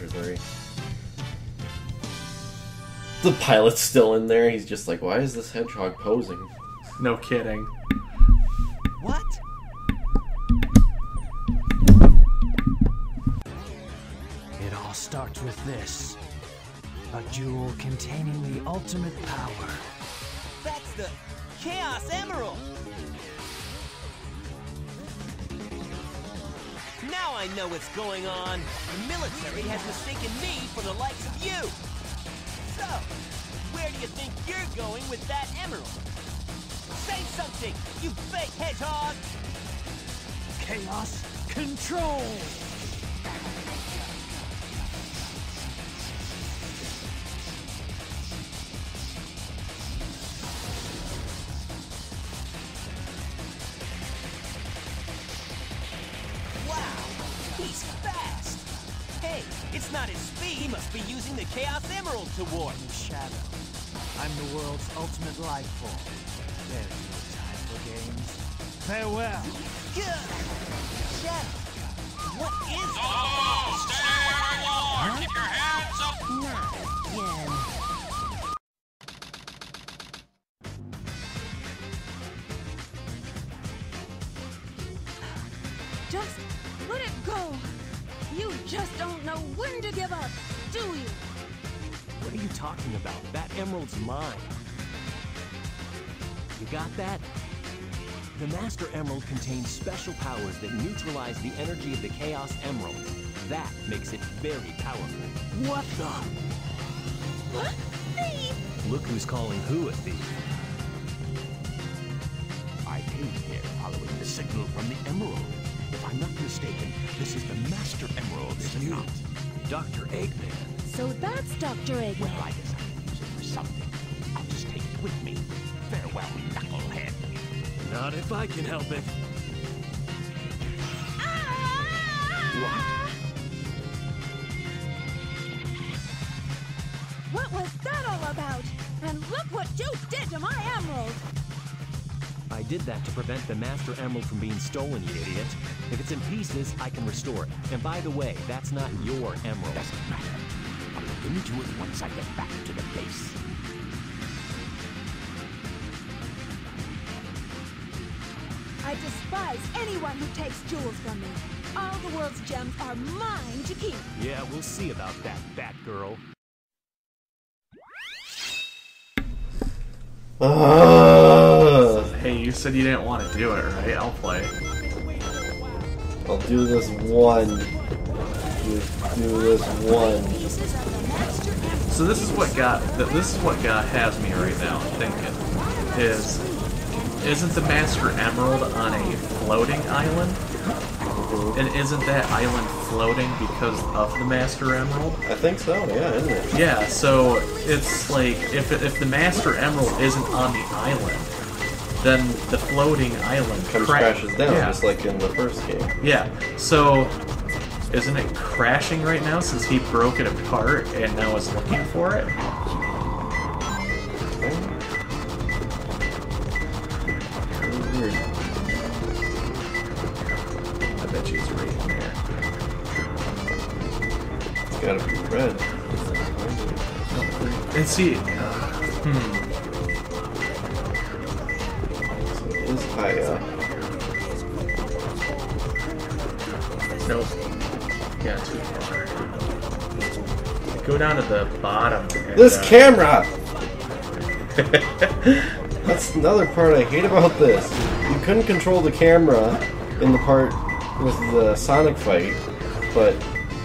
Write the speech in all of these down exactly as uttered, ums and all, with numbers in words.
Adventure three. The pilot's still in there. He's just like, why is this hedgehog posing? No kidding. What? It all starts with this. A jewel containing the ultimate power. That's the Chaos Emerald! Now I know what's going on. The military has mistaken me for the likes of you. So, where do you think you're going with that emerald? Say something, you fake hedgehog! Chaos Control! He's fast! Hey, it's not his speed. He must be using the Chaos Emerald to warp. Shadow. I'm the world's ultimate life form. There's no time for games. Farewell. Good. Shadow. What is Oh, stay where you are! Keep your hands up! Not again. Just let it go. You just don't know when to give up, do you? What are you talking about? That emerald's mine. You got that? The Master Emerald contains special powers that neutralize the energy of the Chaos Emerald. That makes it very powerful. What the? What? Thief! Look who's calling who a thief. I came here following the signal from the Emerald. If I'm not mistaken, this is the Master Emerald, is it not? Doctor Eggman. So that's Doctor Eggman. Well, I decided to use it for something. I'll just take it with me. Farewell, knucklehead. Not if I can help it. Ah! What was that all about? And look what you did to my emerald! I did that to prevent the Master Emerald from being stolen, you idiot. If it's in pieces, I can restore it. And by the way, that's not your emerald. Doesn't matter. I'll look into it once I get back to the base. I despise anyone who takes jewels from me. All the world's gems are mine to keep. Yeah, we'll see about that, Batgirl. Uh, Hey, you said you didn't want to do it, right? I'll play. I'll do this one. Just do this one. So this is what got this is what got has me right now thinking is isn't the Master Emerald on a floating island? And isn't that island floating because of the Master Emerald? I think so, yeah, isn't it? Yeah, so it's like if if the Master Emerald isn't on the island, then the floating island Comes cra- crashes down, yeah. just like in the first game. Yeah, so isn't it crashing right now since he broke it apart and now is looking for it? Weird. I bet you it's right in there. It's gotta be red. And see, uh, hmm. So it is high up. Nope. Yeah, too far. Go down to the bottom. And, This uh, camera! That's another part I hate about this. You couldn't control the camera in the part with the Sonic fight, but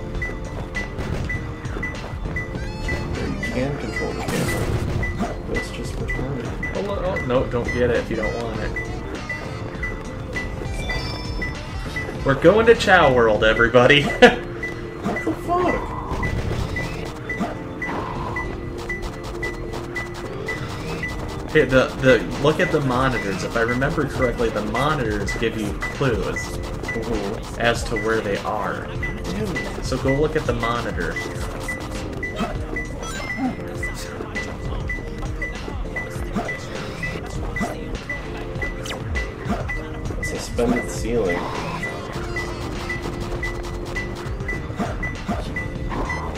you can control the camera. But it's just retarded. Oh, oh, no, don't get it if you don't want it. We're going to Chow World, everybody. What the fuck? Okay, the, the, look at the monitors. If I remember correctly, the monitors give you clues Mm-hmm. as to where they are. So go look at the monitor. A suspended ceiling.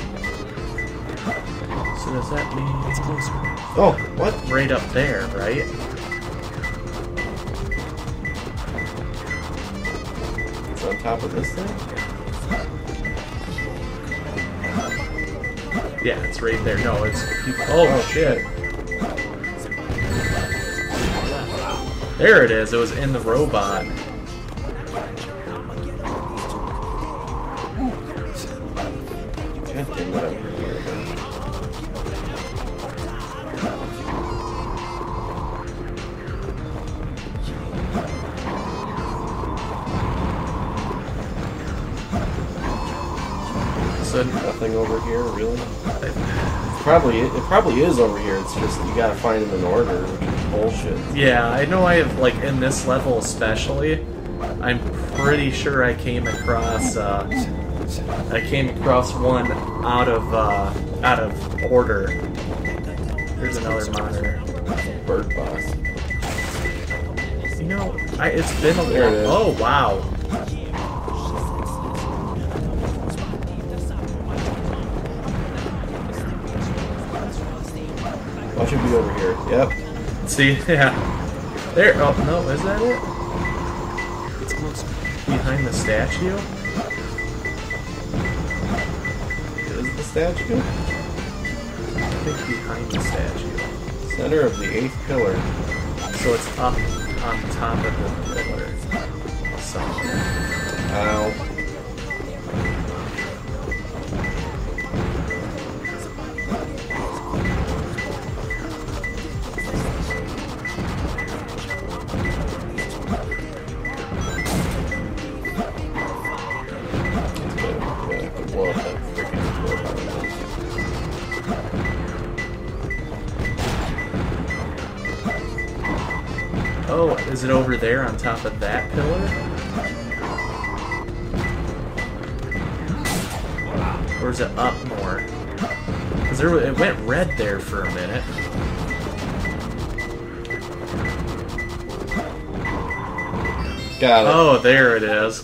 So does that mean it's closer? Oh, what? Right up there, right? It's on top of this thing? Yeah, it's right there. No, it's... Oh, oh shit. There it is. It was in the robot. God damn it, I'm here. So nothing over here, really? It's probably it probably is over here. It's just you gotta find them in order, which is bullshit. yeah, I know I have, like, in this level especially, I'm pretty sure I came across, uh, I came across one out of, uh, out of order. There's another monitor. Bird boss. You know, I, it's been a There it is. Oh, wow. Watch it be over here. Yep. See, yeah. There, oh, no, is that it? It's closer. Behind the statue? Is the statue? I think behind the statue. Center of the eighth pillar. So it's up on top of the pillar. Somewhere. Ow. Oh, is it over there on top of that pillar? Or is it up more? Because there, it went red there for a minute. Got it. Oh, there it is.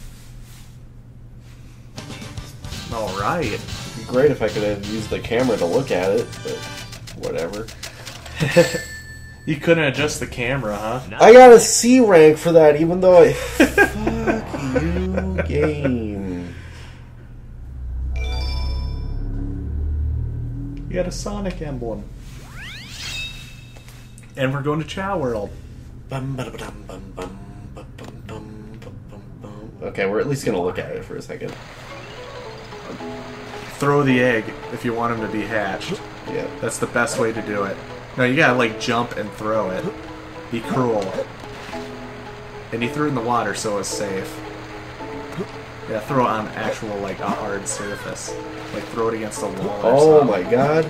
Alright. It'd be great if I could have used the camera to look at it, but whatever. You couldn't adjust the camera, huh? I got a C rank for that, even though I... Fuck you, game. You got a Sonic emblem. And we're going to Chow World. Bum, ba, dum, bum, bum, bum, bum, bum, bum, bum, bum. Okay, we're at least gonna look at it for a second. Throw the egg if you want him to be hatched. Yeah. That's the best way to do it. No, you gotta, like, jump and throw it. Be cruel. And you threw it in the water, so it's safe. Yeah, throw it on actual, like, a hard surface. Like, throw it against a wall or Oh something. my god.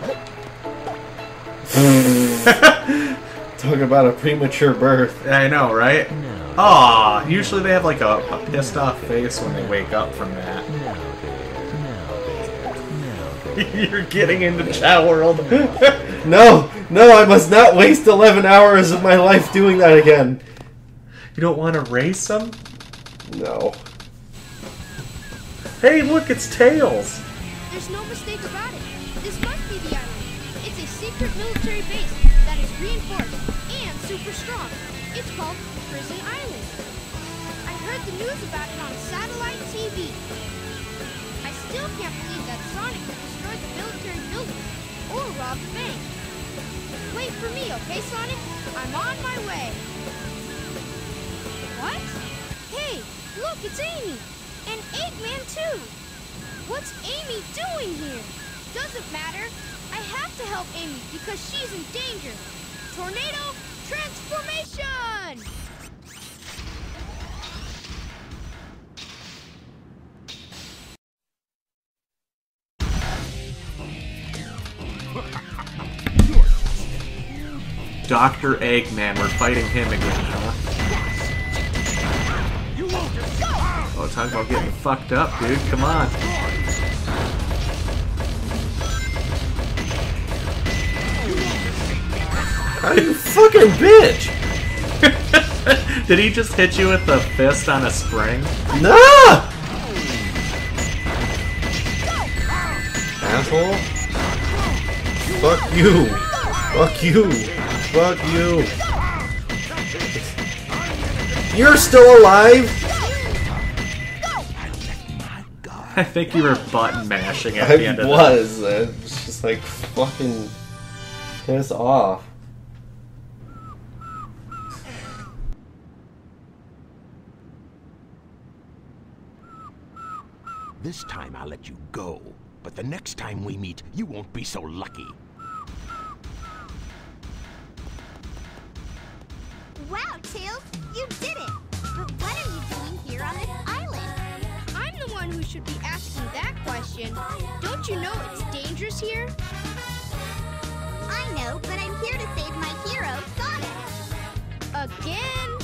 Talk about a premature birth. I know, right? No. Aw, usually they have, like, a, a pissed off face when they wake up from that. No, dear. No, dear. No, dear. You're getting into Chow World. No, no, I must not waste eleven hours of my life doing that again. You don't want to race them? No. Hey, look, it's Tails. There's no mistake about it. This must be the island. It's a secret military base that is reinforced and super strong. It's called Prison Island. I heard the news about it on satellite T V. I still can't believe that Sonic destroyed the military building or robbed the bank. Wait for me, okay, Sonic? I'm on my way. What? Hey, look, it's Amy. And Eggman, too. What's Amy doing here? Doesn't matter. I have to help Amy because she's in danger. Tornado transformation! Doctor Eggman, we're fighting him again, huh? Oh, talk about getting fucked up, dude. Come on. Oh, you fucking bitch! Did he just hit you with the fist on a spring? Nah! Asshole. Fuck you! Fuck you! Fuck you! You're still alive? I think you were button mashing at I the end of was. It was just like fucking piss off. This time I'll let you go, but the next time we meet, you won't be so lucky. Wow, Tails, you did it! But what are you doing here on this island? I'm the one who should be asking that question. Don't you know it's dangerous here? I know, but I'm here to save my hero, Sonic. Again?